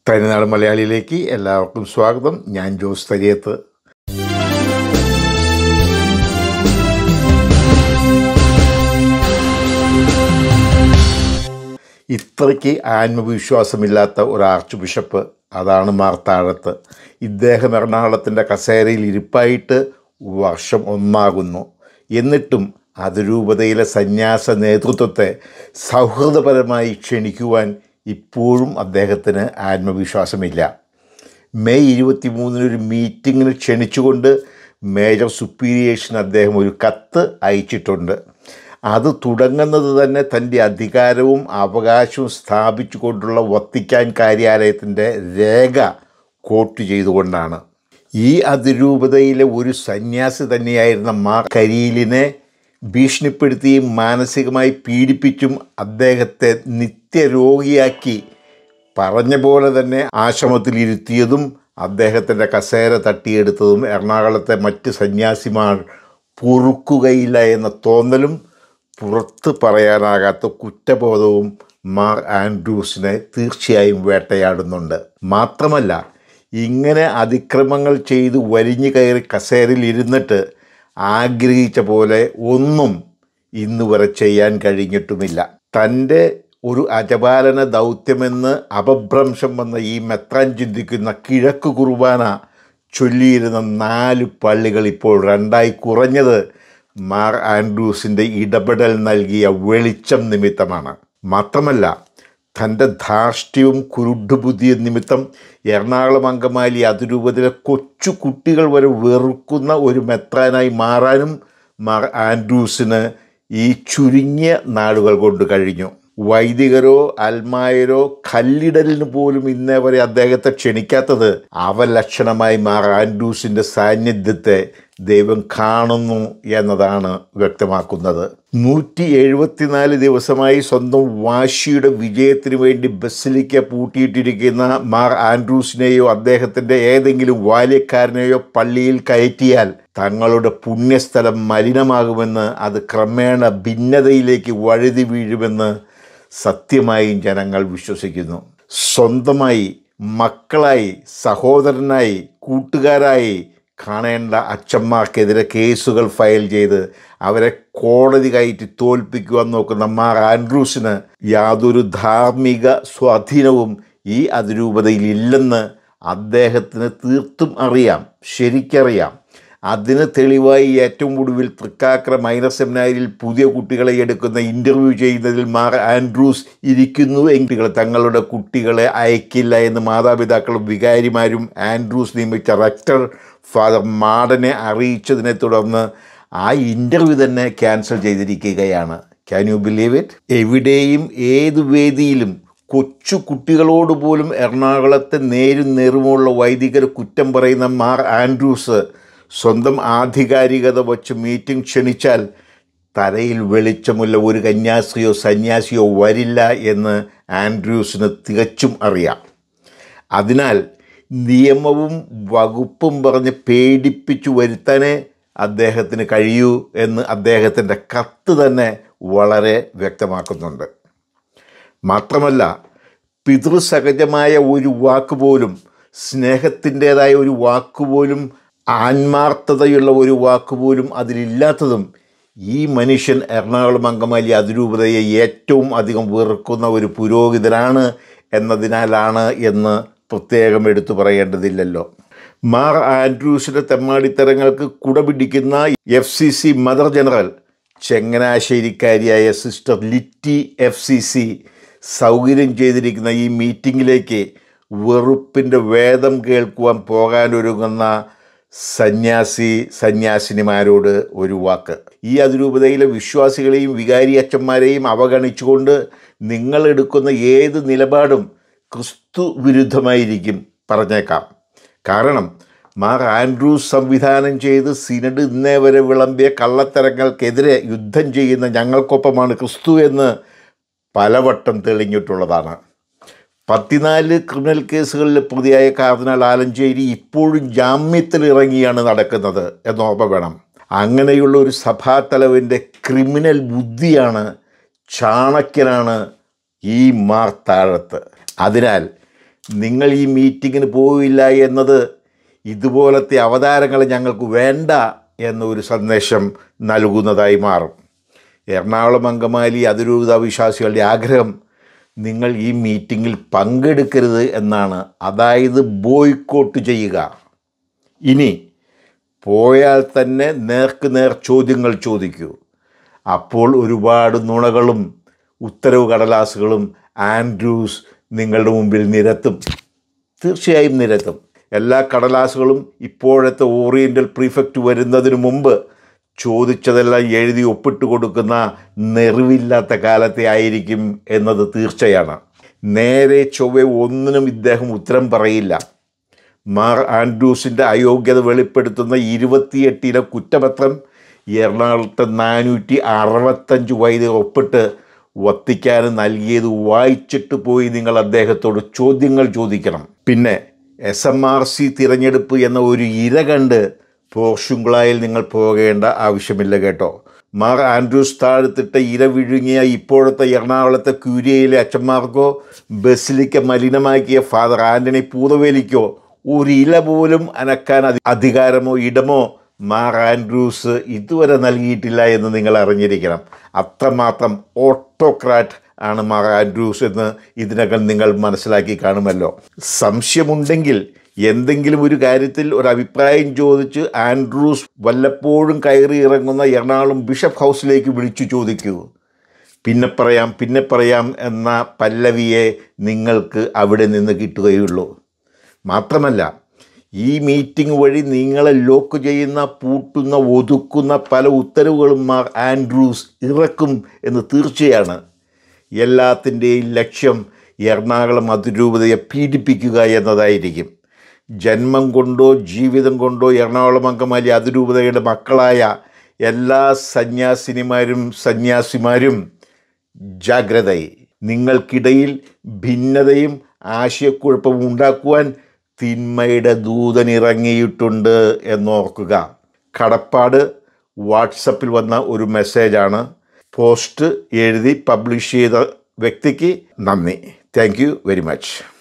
തനിനാട് മലയാളിയിലേക്ക് എല്ലാവർക്കും സ്വാഗതം. ഞാൻ ജോസ് തരിയത്ത്. ഇത്രയ്ക്ക് ആത്മവിശ്വാസമില്ലാത്ത ഒരു ആർച്ച് ബിഷപ്പ്, അതാണ് മാർ താഴത്ത്. ഇദ്ദേഹം എറണാകുളത്തിൻ്റെ കസേരയിൽ ഇരിപ്പായിട്ട് വർഷം 1 എന്നിട്ടും അതിരൂപതയിലെ സന്യാസ നേതൃത്വത്തെ സൗഹൃദപരമായി ക്ഷണിക്കുവാൻ ഇപ്പോഴും അദ്ദേഹത്തിന് ആത്മവിശ്വാസമില്ല. മെയ് 23 ഒരു മീറ്റിങ്ങിന് ക്ഷണിച്ചുകൊണ്ട് മേജർ സുപ്പീരിയേഴ്സിന് അദ്ദേഹം ഒരു കത്ത് അയച്ചിട്ടുണ്ട്. അത് തുടങ്ങുന്നത് തന്നെ തൻ്റെ അധികാരവും അവകാശവും സ്ഥാപിച്ചുകൊണ്ടുള്ള വത്തിക്കാൻ കാര്യാലയത്തിൻ്റെ രേഖ കോട്ട് ചെയ്തുകൊണ്ടാണ്. ഈ അതിരൂപതയിലെ ഒരു സന്യാസി തന്നെയായിരുന്ന മാർ കരീലിനെ ഭീഷണിപ്പെടുത്തിയും മാനസികമായി പീഡിപ്പിച്ചും അദ്ദേഹത്തെ നിത്യരോഗിയാക്കി പറഞ്ഞ പോലെ തന്നെ ആശ്രമത്തിലിരുത്തിയതും അദ്ദേഹത്തിൻ്റെ കസേര തട്ടിയെടുത്തതും എറണാകുളത്തെ മറ്റ് സന്യാസിമാർ പൊറുക്കുകയില്ല എന്ന തോന്നലും പുറത്ത് പറയാനാകാത്ത കുറ്റബോധവും മാർ ആൻഡ്രൂസിനെ തീർച്ചയായും വേട്ടയാടുന്നുണ്ട്. മാത്രമല്ല, ഇങ്ങനെ അതിക്രമങ്ങൾ ചെയ്ത് വലിഞ്ഞു കയറി കസേരയിൽ ഇരുന്നിട്ട് ആഗ്രഹിച്ച പോലെ ഒന്നും ഇന്നുവരെ ചെയ്യാൻ കഴിഞ്ഞിട്ടുമില്ല. തൻ്റെ ഒരു അജപാലന ദൗത്യമെന്ന് അപഭ്രംശം വന്ന ഈ മെത്രാൻ ചിന്തിക്കുന്ന കിഴക്ക് കുർബാന ചൊല്ലിയിരുന്ന 4 പള്ളികൾ ഇപ്പോൾ 2 കുറഞ്ഞത് മാർ ആൻഡ്രൂസിൻ്റെ ഇടപെടൽ നൽകിയ വെളിച്ചം നിമിത്തമാണ്. മാത്രമല്ല, തൻ്റെ ധാർഷ്ട്യവും കുരുഡുബുദ്ധിയും നിമിത്തം എറണാകുളം അങ്കമാലി അതിരൂപതയിലെ കൊച്ചു കുട്ടികൾ വരെ വെറുക്കുന്ന ഒരു മെത്രാനായി മാറാനും മാർ ആൻഡ്രൂസിന് ഈ ചുരുങ്ങിയ നാളുകൾ കൊണ്ട് കഴിഞ്ഞു. വൈദികരോ അൽമായരോ കല്ലിടലിന് പോലും ഇന്നേ വരെ അദ്ദേഹത്തെ ക്ഷണിക്കാത്തത് അവലക്ഷണമായി മാർ ആൻഡ്രൂസിൻ്റെ സാന്നിധ്യത്തെ ദൈവം കാണുന്നു എന്നതാണ് വ്യക്തമാക്കുന്നത്. 174 ദിവസമായി സ്വന്തം വാശിയുടെ വിജയത്തിന് വേണ്ടി ബസിലിക്ക പൂട്ടിയിട്ടിരിക്കുന്ന മാർ ആൻഡ്രൂസിനെയോ അദ്ദേഹത്തിൻ്റെ ഏതെങ്കിലും ബാല്യക്കാരനെയോ പള്ളിയിൽ കയറ്റിയാൽ തങ്ങളുടെ പുണ്യസ്ഥലം മലിനമാകുമെന്ന്, അത് ക്രമേണ ഭിന്നതയിലേക്ക് വഴുതി വീഴുമെന്ന് സത്യമായും ജനങ്ങൾ വിശ്വസിക്കുന്നു. സ്വന്തമായി, മക്കളായി, സഹോദരനായി, കൂട്ടുകാരായി കാണേണ്ട അച്ഛന്മാർക്കെതിരെ കേസുകൾ ഫയൽ ചെയ്ത് അവരെ കോടതി കയറ്റി തോൽപ്പിക്കുവാൻ നോക്കുന്ന മാർ ആൻഡ്രൂസിന് യാതൊരു ധാർമ്മിക സ്വാധീനവും ഈ അതിരൂപതയിൽ ഇല്ലെന്ന് അദ്ദേഹത്തിന് തീർത്തും അറിയാം, ശരിക്കറിയാം. അതിന് തെളിവായി ഏറ്റവും ഒടുവിൽ തൃക്കാക്കര മൈനർ സെമിനാരിയിൽ പുതിയ കുട്ടികളെ എടുക്കുന്ന ഇൻ്റർവ്യൂ ചെയ്യുന്നതിൽ മാർ ആൻഡ്രൂസ് ഇരിക്കുന്നു എങ്കിൽ തങ്ങളുടെ കുട്ടികളെ അയക്കില്ല എന്ന് മാതാപിതാക്കളും വികാരിമാരും ആൻഡ്രൂസ് നിയമിച്ച റെക്ടർ ഫാദർ മാഡനെ അറിയിച്ചതിനെ തുടർന്ന് ആ ഇൻ്റർവ്യൂ തന്നെ ക്യാൻസൽ ചെയ്തിരിക്കുകയാണ്. Can you believe it? എവിടെയും ഏത് വേദിയിലും കൊച്ചു കുട്ടികളോട് പോലും എറണാകുളത്തെ നേരും നെറുമുള്ള വൈദികർ കുറ്റം പറയുന്ന മാർ ആൻഡ്രൂസ് സ്വന്തം ആധികാരികത വച്ച് മീറ്റിംഗ് ക്ഷണിച്ചാൽ തലയിൽ വെളിച്ചമുള്ള ഒരു കന്യാസ്ത്രീയോ സന്യാസിയോ വരില്ല എന്ന് ആൻഡ്രൂസിന് തികച്ചും അറിയാം. അതിനാൽ നിയമവും വകുപ്പും പറഞ്ഞ് പേടിപ്പിച്ചു വരുത്താനേ അദ്ദേഹത്തിന് കഴിയൂ എന്ന് അദ്ദേഹത്തിൻ്റെ കത്ത് തന്നെ വളരെ വ്യക്തമാക്കുന്നുണ്ട്. മാത്രമല്ല, പിതൃസഹജമായ ഒരു വാക്കുപോലും, സ്നേഹത്തിൻ്റേതായ ഒരു വാക്കുപോലും, ആത്മാർത്ഥതയുള്ള ഒരു വാക്കുപോലും അതിലില്ലാത്തതും ഈ മനുഷ്യൻ എറണാകുളം അങ്കമാലി അതിരൂപതയെ ഏറ്റവും അധികം വെറുക്കുന്ന ഒരു പുരോഹിതനാണ് എന്നതിനാലാണ് എന്ന് പ്രത്യേകം എടുത്തു പറയേണ്ടതില്ലല്ലോ. മാർ ആൻഡ്രൂസിൻ്റെ തെമ്മാടിത്തരങ്ങൾക്ക് കുടപിടിക്കുന്ന FCC മദർ ജനറൽ ചങ്ങനാശ്ശേരിക്കാരിയായ സിസ്റ്റർ ലിറ്റി FCC സൗകര്യം ചെയ്തിരിക്കുന്ന ഈ മീറ്റിങ്ങിലേക്ക് വെറുപ്പിൻ്റെ വേദം കേൾക്കുവാൻ പോകാനൊരുങ്ങുന്ന സന്യാസിനിമാരോട് ഒരു വാക്ക്. ഈ അതിരൂപതയിലെ വിശ്വാസികളെയും വികാരി അച്ഛന്മാരെയും അവഗണിച്ചുകൊണ്ട് നിങ്ങൾ എടുക്കുന്ന ഏത് നിലപാടും ക്രിസ്തു വിരുദ്ധമായിരിക്കും, പറഞ്ഞേക്കാം. കാരണം മാർ ആൻഡ്രൂസ് സംവിധാനം ചെയ്ത് സിനഡ് ഇന്നേ വരെ വിളമ്പിയ കള്ളത്തരങ്ങൾക്കെതിരെ യുദ്ധം ചെയ്യുന്ന ഞങ്ങൾക്കൊപ്പമാണ് ക്രിസ്തു എന്ന് പലവട്ടം തെളിഞ്ഞിട്ടുള്ളതാണ്. 14 ക്രിമിനൽ കേസുകളിൽ പ്രതിയായ കാർദിനാൾ ആലഞ്ചേരി ഇപ്പോഴും ജാമ്യത്തിൽ ഇറങ്ങിയാണ് നടക്കുന്നത് എന്ന് ഓർമ്മ വേണം. അങ്ങനെയുള്ള ഒരു സഭാതലവിൻ്റെ ക്രിമിനൽ ബുദ്ധിയാണ്, ചാണക്യനാണ് ഈ മാർ താഴത്ത്. അതിനാൽ നിങ്ങൾ ഈ മീറ്റിങ്ങിന് പോയില്ല എന്നത് ഇതുപോലത്തെ അവതാരങ്ങൾ ഞങ്ങൾക്ക് വേണ്ട എന്നൊരു സന്ദേശം നൽകുന്നതായി മാറും. എറണാകുളം അങ്കമാലി അതിരൂപത വിശ്വാസികളുടെ ആഗ്രഹം നിങ്ങൾ ഈ മീറ്റിങ്ങിൽ പങ്കെടുക്കരുത് എന്നാണ്. അതായത് ബോയ്ക്കോട്ട് ചെയ്യുക. ഇനി പോയാൽ തന്നെ നേർക്ക് നേർ ചോദ്യങ്ങൾ ചോദിക്കൂ. അപ്പോൾ ഒരുപാട് നുണകളും ഉത്തരവ് കടലാസുകളും ആൻഡ്രൂസ് നിങ്ങളുടെ മുമ്പിൽ നിരത്തും. തീർച്ചയായും നിരത്തും. എല്ലാ കടലാസുകളും ഇപ്പോഴത്തെ ഓറിയൻ്റൽ പ്രീഫെക്റ്റ് വരുന്നതിന് മുമ്പ് ചോദിച്ചതെല്ലാം എഴുതി ഒപ്പിട്ട് കൊടുക്കുന്ന നെറിവില്ലാത്ത കാലത്തെ ആയിരിക്കും എന്നത് തീർച്ചയാണ്. നേരെ ചൊവ്വെ ഒന്നിനും ഇദ്ദേഹം ഉത്തരം പറയില്ല. മാർ ആൻഡ്രൂസിൻ്റെ അയോഗ്യത വെളിപ്പെടുത്തുന്ന 28 കുറ്റപത്രം എറണാകുളത്തെ 465 വൈദികർ ഒപ്പിട്ട് വത്തിക്കാന് നൽകിയത് വായിച്ചിട്ട് പോയി നിങ്ങൾ അദ്ദേഹത്തോട് ചോദ്യങ്ങൾ ചോദിക്കണം. പിന്നെ SMRC തിരഞ്ഞെടുപ്പ് എന്ന ഒരു ഇര കണ്ട് പോർഷുങ്കളായിൽ നിങ്ങൾ പോകേണ്ട ആവശ്യമില്ല കേട്ടോ. മാർ ആൻഡ്രൂസ് താഴ്ത്തിട്ട ഇര വിഴുങ്ങിയ ഇപ്പോഴത്തെ എറണാകുളത്തെ ക്യൂരിയയിലെ അച്ഛന്മാർക്കോ ബസിലിക്ക മലിനമാക്കിയ ഫാദർ ആൻ്റണി പൂതവേലിക്കോ ഒരു ഇല പോലും അനക്കാൻ അധികാരമോ ഇടമോ മാർ ആൻഡ്രൂസ് ഇതുവരെ നൽകിയിട്ടില്ല എന്ന് നിങ്ങൾ അറിഞ്ഞിരിക്കണം. അത്രമാത്രം ഓട്ടോക്രാറ്റ് ആണ് മാർ ആൻഡ്രൂസ് എന്ന് ഇതിനകം നിങ്ങൾ മനസ്സിലാക്കി കാണുമല്ലോ. സംശയമുണ്ടെങ്കിൽ എന്തെങ്കിലും ഒരു കാര്യത്തിൽ ഒരു അഭിപ്രായം ചോദിച്ച് ആൻഡ്രൂസ് വല്ലപ്പോഴും കയറി ഇറങ്ങുന്ന എറണാകുളം ബിഷപ്പ് ഹൗസിലേക്ക് വിളിച്ചു ചോദിക്കൂ. പിന്നെ പറയാം എന്ന പല്ലവിയെ നിങ്ങൾക്ക് അവിടെ നിന്ന് കിട്ടുകയുള്ളൂ. മാത്രമല്ല, ഈ മീറ്റിംഗ് വഴി നിങ്ങളെ ലോക്ക് ചെയ്യുന്ന, പൂട്ടുന്ന, ഒതുക്കുന്ന പല ഉത്തരവുകളും മാർ ആൻഡ്രൂസ് ഇറക്കും എന്ന് തീർച്ചയാണ്. എല്ലാത്തിൻ്റെയും ലക്ഷ്യം എറണാകുളം അതിരൂപതയെ പീഡിപ്പിക്കുക എന്നതായിരിക്കും. ജന്മം കൊണ്ടോ ജീവിതം കൊണ്ടോ എറണാകുളം അങ്കമാലി അതിരൂപതയുടെ മക്കളായ എല്ലാ സന്യാസിമാരും ജാഗ്രതയായി. നിങ്ങൾക്കിടയിൽ ഭിന്നതയും ആശയക്കുഴപ്പവും ഉണ്ടാക്കുവാൻ തിന്മയുടെ ദൂതൻ ഇറങ്ങിയിട്ടുണ്ട് എന്നോർക്കുക. കടപ്പാട് വാട്സപ്പിൽ വന്ന ഒരു മെസ്സേജാണ്. പോസ്റ്റ് എഴുതി പബ്ലിഷ് ചെയ്ത വ്യക്തിക്ക് നന്ദി. Thank you very much.